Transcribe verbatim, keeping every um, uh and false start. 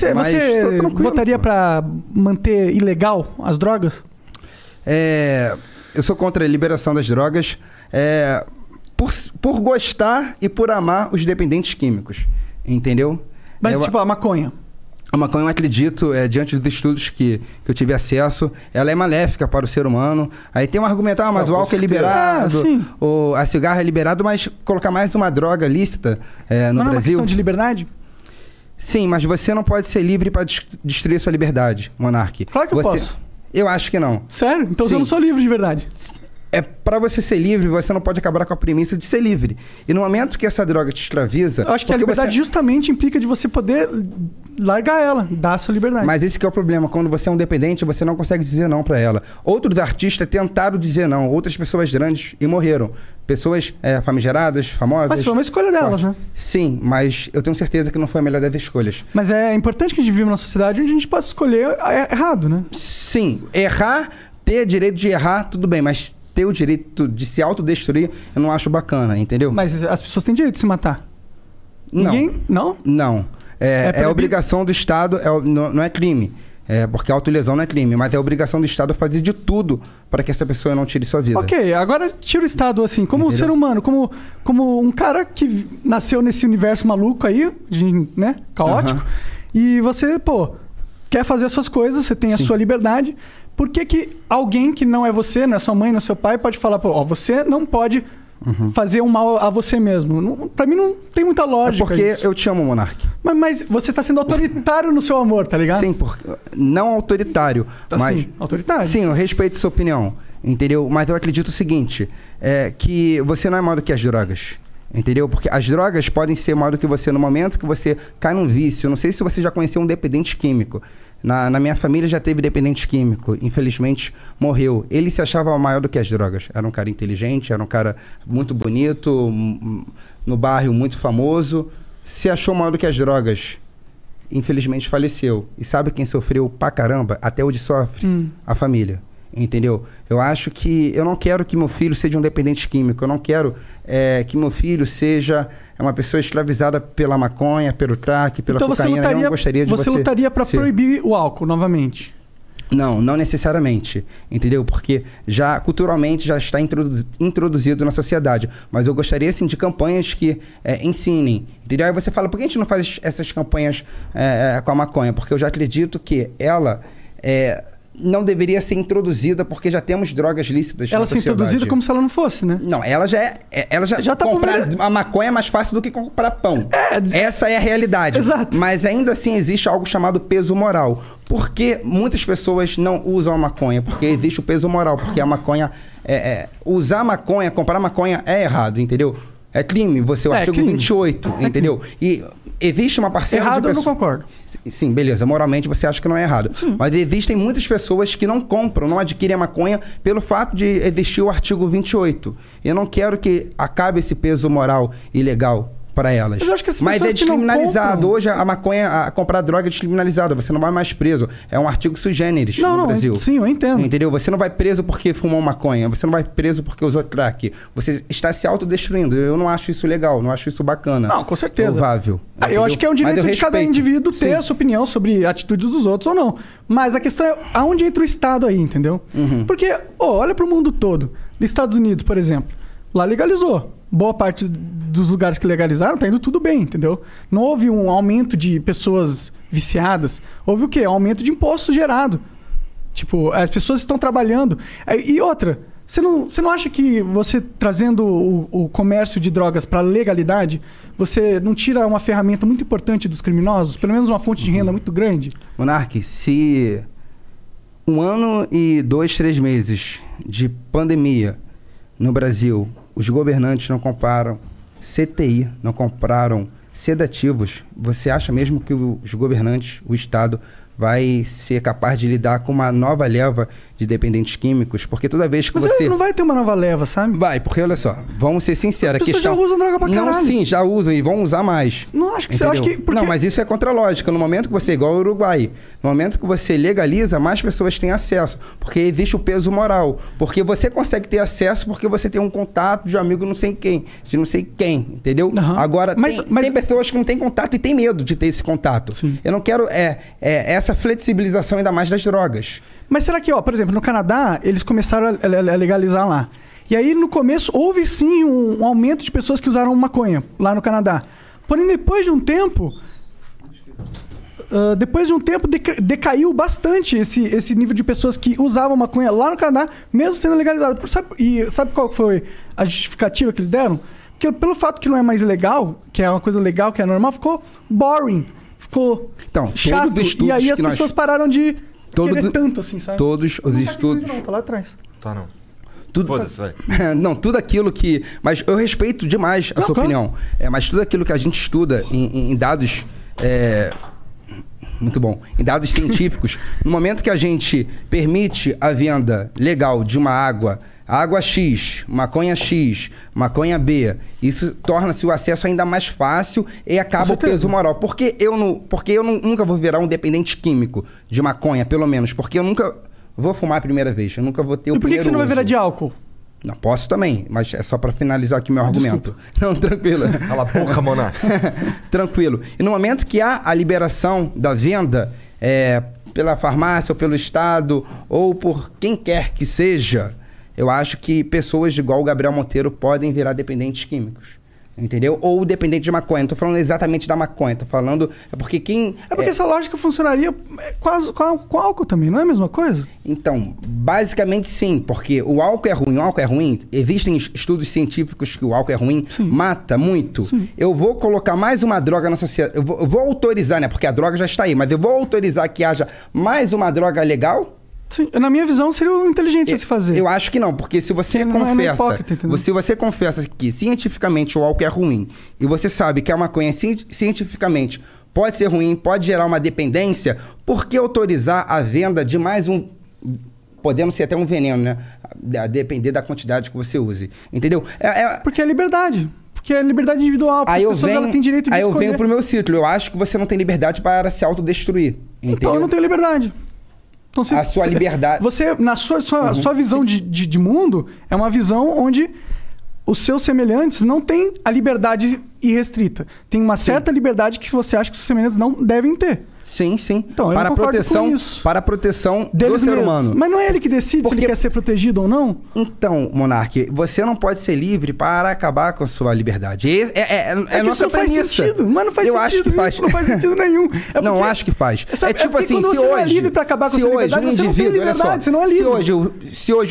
Você, Mas você tô tranquilo, votaria pô. pra manter ilegal as drogas? É, eu sou contra a liberação das drogas é, por, por gostar e por amar os dependentes químicos, entendeu? Mas, Eu- tipo, a maconha. A maconha, eu acredito, é, diante dos estudos que, que eu tive acesso, ela é maléfica para o ser humano. Aí tem um argumento, ah, mas Não, o com álcool é certeza. liberado, Ah, sim. o, a cigarra é liberado, mas colocar mais uma droga lícita é, no Não é uma Brasil... questão de liberdade? Sim, mas você não pode ser livre para destruir sua liberdade, Monark. Claro que eu você... posso. Eu acho que não. Sério? Então Sim. eu não sou livre de verdade. É para você ser livre, você não pode acabar com a premissa de ser livre. E no momento que essa droga te escraviza... Eu acho que a porque liberdade você- justamente implica de você poder largar ela, dar a sua liberdade. Mas esse que é o problema. Quando você é um dependente, você não consegue dizer não para ela. Outros artistas tentaram dizer não. Outras pessoas grandes e morreram. Pessoas é, famigeradas, famosas. Mas foi uma escolha delas, fortes. né? Sim, mas eu tenho certeza que não foi a melhor das escolhas. Mas é importante que a gente viva numa sociedade onde a gente possa escolher é, errado, né? Sim, errar, ter direito de errar, tudo bem. Mas ter o direito de se autodestruir, eu não acho bacana, entendeu? Mas as pessoas têm direito de se matar. não. Ninguém... Não? Não. É, É é, proibido? obrigação do Estado, é, o- não, não é crime. É, porque a autolesão não é crime, mas é obrigação do Estado fazer de tudo para que essa pessoa não tire sua vida. Ok, agora tira o Estado assim, como um Entendeu? ser humano, como, como um cara que nasceu nesse universo maluco aí, de, né, caótico, Aham. e você, pô, quer fazer as suas coisas, você tem a Sim. sua liberdade, por que que alguém que não é você, não é sua mãe, não é seu pai, pode falar, pô, ó, você não pode Uhum. fazer um mal a você mesmo? Não, pra mim não tem muita É lógica porque isso. eu te amo, Monark. Mas, mas você tá sendo autoritário no seu amor, tá ligado? Sim, porque, não autoritário, Tá mas... sim, autoritário. Sim, eu respeito sua opinião, entendeu? Mas eu acredito o seguinte, é, que você não é maior do que as drogas, entendeu? Porque as drogas podem ser maior do que você no momento que você cai num vício. Eu não sei se você já conheceu um dependente químico. Na, na minha família já teve dependente químico, infelizmente morreu. Ele se achava maior do que as drogas. Era um cara inteligente, era um cara muito bonito, m- no bairro muito famoso. Se achou maior do que as drogas. Infelizmente faleceu. E sabe quem sofreu pra caramba? Até hoje sofre? Hum. A família. Entendeu? Eu acho que... Eu não quero que meu filho seja um dependente químico. Eu não quero é, que meu filho seja uma pessoa escravizada pela maconha, pelo crack, pela Então você cocaína. lutaria, eu não gostaria de você você... lutaria pra ser- proibir o álcool novamente? Não, não necessariamente, entendeu? Porque já culturalmente já está introdu- introduzido na sociedade. Mas eu gostaria, sim, de campanhas que é, ensinem, entendeu? Aí você fala, por que a gente não faz essas campanhas é, é, com a maconha? Porque eu já acredito que ela é, não deveria ser introduzida porque já temos drogas lícitas Ela na ser sociedade. introduzida como se ela não fosse, né? Não, ela já é. é- Ela já, Já tá comprar conver- a maconha é mais fácil do que comprar pão. É. Essa é a realidade. Exato. Mas ainda assim existe algo chamado peso moral. Por que muitas pessoas não usam a maconha? Porque existe o peso moral. Porque a maconha. É, é, usar maconha, comprar maconha é errado, entendeu? É crime. Você, o É artigo crime. vinte e oito, entendeu? E existe uma parcela Errado de eu não pessoas. concordo. Sim, beleza. Moralmente você acha que não é errado. Mas existem muitas pessoas que não compram, não adquirem a maconha pelo fato de existir o artigo vinte e oito. Eu não quero que acabe esse peso moral e legal para elas. Mas eu acho que essas Mas pessoas é que não descriminalizado. compram- Hoje a maconha, a comprar droga é descriminalizada. Você não vai mais preso. É um artigo sui generis Não, no não, Brasil. sim, eu entendo. Entendeu? Você não vai preso porque fumou maconha. Você não vai preso porque usou crack. Você está se autodestruindo. Eu não acho isso legal. Não acho isso bacana. Não, com certeza. Louvável. Ah, eu Entendeu? acho que é um Mas direito eu de cada respeito. indivíduo ter Sim. a sua opinião sobre atitudes dos outros ou não. Mas a questão é aonde entra o Estado aí, entendeu? Uhum. Porque, ó, olha pro mundo todo. Nos Estados Unidos, por exemplo, lá legalizou. Boa parte dos lugares que legalizaram tá indo tudo bem, entendeu? Não houve um aumento de pessoas viciadas. Houve o quê? Aumento de imposto gerado. Tipo, as pessoas estão trabalhando. E outra, você não, você não acha que você trazendo o, o comércio de drogas para legalidade, você não tira uma ferramenta muito importante dos criminosos? Pelo menos uma fonte de renda muito grande? Monark, se um ano e dois, três meses de pandemia no Brasil, os governantes não compraram C T I, não compraram sedativos, você acha mesmo que os governantes, o Estado, vai ser capaz de lidar com uma nova leva de dependentes químicos, porque toda vez que Mas você... Mas não vai ter uma nova leva, sabe? Vai, porque olha só, vamos ser sinceros. As pessoas questão... já usam droga pra caralho. Não, sim, já usam e vão usar mais. Não, acho que você acha que... Porque... Não, mas isso é contra a lógica. No momento que você, igual o Uruguai, no momento que você legaliza, mais pessoas têm acesso, porque existe o peso moral. Porque você consegue ter acesso porque você tem um contato de um amigo não sei quem, de não sei quem, entendeu? Uhum. Agora, mas, tem, mas... tem pessoas que não têm contato e têm medo de ter esse contato. Sim. Eu não quero é, é, essa flexibilização ainda mais das drogas. Mas será que, ó, por exemplo, no Canadá, eles começaram a, a, a legalizar lá. E aí, no começo, houve sim um, um aumento de pessoas que usaram maconha lá no Canadá. Porém, depois de um tempo... Uh, depois de um tempo, deca decaiu bastante esse, esse nível de pessoas que usavam maconha lá no Canadá, mesmo sendo legalizado. Sabe, e sabe qual foi a justificativa que eles deram? Porque pelo fato que não é mais legal, que é uma coisa legal, que é normal, ficou boring. Ficou então, chato. E aí as pessoas nós... pararam de Todo querer do... tanto, assim, sabe? Todos os não estudos... Tá não, tá lá atrás. Tá não. Tudo... Foda-se, vai. Não, tudo aquilo que... Mas eu respeito demais a não, sua claro. opinião. É, mas tudo aquilo que a gente estuda em, em dados... É... Muito bom. Em dados científicos, no momento que a gente permite a venda legal de uma água, água X, maconha X, maconha B, isso torna-se o acesso ainda mais fácil e acaba o peso moral. Por que eu, não, porque eu não, nunca vou virar um dependente químico de maconha, pelo menos? Porque eu nunca vou fumar a primeira vez, eu nunca vou ter o primeiro E por que, que você não vai virar de álcool? Não, posso também, mas é só pra finalizar aqui meu ah, argumento. Desculpa. Não, tranquilo. Cala a boca, Monar. Tranquilo. E no momento que há a liberação da venda é, pela farmácia ou pelo Estado ou por quem quer que seja, eu acho que pessoas igual o Gabriel Monteiro podem virar dependentes químicos. Entendeu? Ou dependente de maconha. Não tô falando exatamente da maconha, tô falando... É porque quem... É porque é... essa lógica funcionaria quase com, com álcool também, não é a mesma coisa? Então, basicamente sim, porque o álcool é ruim, o álcool é ruim, existem estudos científicos que o álcool é ruim, sim. mata muito. Sim. Eu vou colocar mais uma droga na sociedade, eu vou, eu vou autorizar, né? Porque a droga já está aí, mas eu vou autorizar que haja mais uma droga legal... Sim, na minha visão seria o inteligente eu, a se fazer. Eu acho que não, porque se você não confessa, é hipócrita, se você confessa que cientificamente o álcool é ruim e você sabe que a maconha cientificamente pode ser ruim, pode gerar uma dependência, por que autorizar a venda de mais um, podendo ser até um veneno, né? A depender da quantidade que você use, entendeu? É, é... Porque é liberdade. Porque é liberdade individual, porque aí as pessoas venho, elas têm direito de aí escolher. Aí eu venho pro meu ciclo, eu acho que você não tem liberdade para se autodestruir, entendeu? Então eu não tenho liberdade. Então, se, a sua se, liberdade... Você, na sua, sua, uhum. sua visão de, de, de mundo, é uma visão onde os seus semelhantes não têm a liberdade irrestrita. Tem uma certa sim. liberdade que você acha que os semelhantes não devem ter. Sim, sim. Então, para, a proteção, para a proteção do ser mesmo. humano. Mas não é ele que decide Porque... se ele quer ser protegido ou não? Então, Monark, você não pode ser livre para acabar com a sua liberdade. É, é, é, é, é nossa isso faz sentido. Mas não faz Eu sentido. Acho que faz. Isso não faz sentido nenhum. É não, porque... acho que faz. Sabe, é tipo é assim, quando se você hoje... não é livre para acabar com a sua liberdade, um você não tem liberdade, olha só, você não é livre. Se hoje, se hoje